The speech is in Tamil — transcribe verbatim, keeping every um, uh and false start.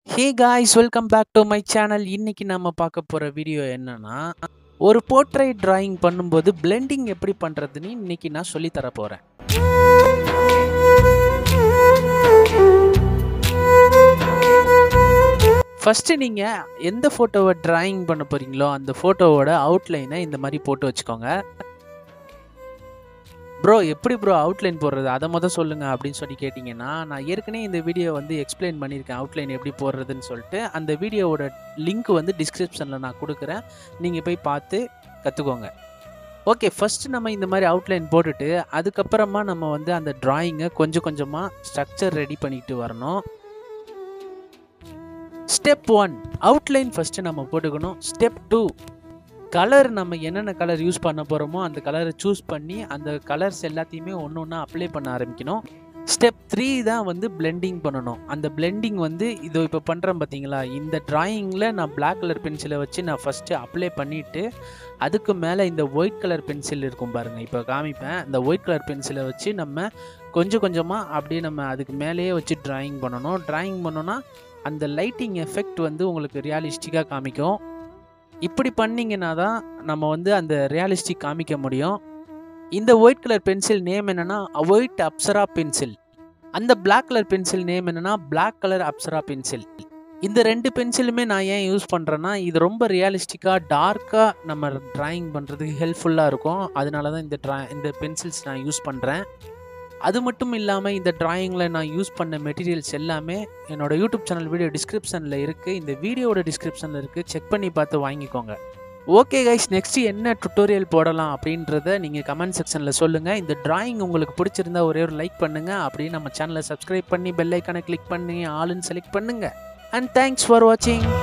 Hey guys, welcome back to my channel. இன்னைக்கு நாம பார்க்க போற வீடியோ என்னன்னா, ஒரு போர்ட்ரைட் டிராயிங் பண்ணும்போது பிளெண்டிங் எப்படி பண்றதுன்னு இன்னைக்கு நான் சொல்லி தர போறேன். ஃபர்ஸ்ட் நீங்க எந்த போட்டோவை டிராயிங் பண்ண போறீங்களோ அந்த போட்டோவோட அவுட்லைனை இந்த மாதிரி போட்டு வச்சுக்கோங்க. ப்ரோ எப்படி ப்ரோ அவுட்லைன் போடுறது அதை மொதல் சொல்லுங்கள் அப்படின்னு சொல்லி கேட்டிங்கன்னா, நான் ஏற்கனவே இந்த வீடியோ வந்து எக்ஸ்பிளைன் பண்ணியிருக்கேன் அவுட்லைன் எப்படி போடுறதுன்னு சொல்லிட்டு. அந்த வீடியோவோட லிங்க் வந்து டிஸ்கிரிப்ஷனில் நான் கொடுக்குறேன், நீங்கள் போய் பார்த்து கற்றுக்கோங்க. ஓகே, ஃபஸ்ட்டு நம்ம இந்த மாதிரி அவுட்லைன் போட்டுட்டு அதுக்கப்புறமா நம்ம வந்து அந்த ட்ராயிங்கை கொஞ்சம் கொஞ்சமாக ஸ்ட்ரக்சர் ரெடி பண்ணிட்டு வரணும். ஸ்டெப் ஒன், அவுட்லைன் ஃபஸ்ட்டு நம்ம போட்டுக்கணும். ஸ்டெப் டூ, கலர் நம்ம என்னென்ன கலர் யூஸ் பண்ண போகிறோமோ அந்த கலரை சூஸ் பண்ணி அந்த கலர்ஸ் எல்லாத்தையுமே ஒன்று ஒன்றா அப்ளை பண்ண ஆரம்பிக்கணும். ஸ்டெப் த்ரீ தான் வந்து பிளெண்டிங் பண்ணணும். அந்த பிளெண்டிங் வந்து இதோ இப்போ பண்ணுறேன் பார்த்தீங்களா, இந்த ட்ராயிங்கில் நான் பிளாக் கலர் பென்சிலை வச்சு நான் ஃபஸ்ட்டு அப்ளை பண்ணிவிட்டு அதுக்கு மேலே இந்த ஒயிட் கலர் பென்சில் இருக்கும் பாருங்கள், இப்போ காமிப்பேன். இந்த ஒயிட் கலர் பென்சிலை வச்சு நம்ம கொஞ்சம் கொஞ்சமாக அப்படியே நம்ம அதுக்கு மேலேயே வச்சு ட்ராயிங் பண்ணணும். ட்ராயிங் பண்ணோன்னா அந்த லைட்டிங் எஃபெக்ட் வந்து உங்களுக்கு ரியாலிஸ்டிக்காக காமிக்கும். இப்படி பண்ணிங்கன்னா தான் நம்ம வந்து அந்த ரியாலிஸ்டிக் காமிக்க முடியும். இந்த ஒயிட் கலர் பென்சில் நேம் என்னென்னா ஒயிட் அப்சரா பென்சில். அந்த பிளாக் கலர் பென்சில் நேம் என்னென்னா பிளாக் கலர் அப்சரா பென்சில். இந்த ரெண்டு பென்சிலுமே நான் ஏன் யூஸ் பண்ணுறேன்னா, இது ரொம்ப ரியாலிஸ்டிக்காக டார்க்காக நம்ம ட்ராயிங் பண்ணுறதுக்கு ஹெல்ப்ஃபுல்லாக இருக்கும். அதனால தான் இந்த ட்ரா இந்த பென்சில்ஸ் நான் யூஸ் பண்ணுறேன். அது மட்டும் இல்லாமல் இந்த ட்ராயிங்கில் நான் யூஸ் பண்ண மெட்டீரியல்ஸ் எல்லாமே என்னோடய யூடியூப் சேனல் வீடியோ டிஸ்கிரிப்ஷனில் இருக்குது. இந்த வீடியோட டிஸ்கிரிப்ஷனில் இருக்குது, செக் பண்ணி பார்த்து வாங்கிக்கோங்க. ஓகே கைஸ், நெக்ஸ்ட்டு என்ன டுட்டோரியல் போடலாம் அப்படின்றத நீங்கள் கமெண்ட் செக்ஷனில் சொல்லுங்கள். இந்த ட்ராயிங் உங்களுக்கு பிடிச்சிருந்தா ஒரே ஒரு லைக் பண்ணுங்கள். அப்படியே நம்ம சேனலை சப்ஸ்கிரைப் பண்ணி பெல் ஐக்கானை கிளிக் பண்ணி ஆளுன்னு செலக்ட் பண்ணுங்கள். அண்ட் தேங்க்ஸ் ஃபார் வாட்சிங்.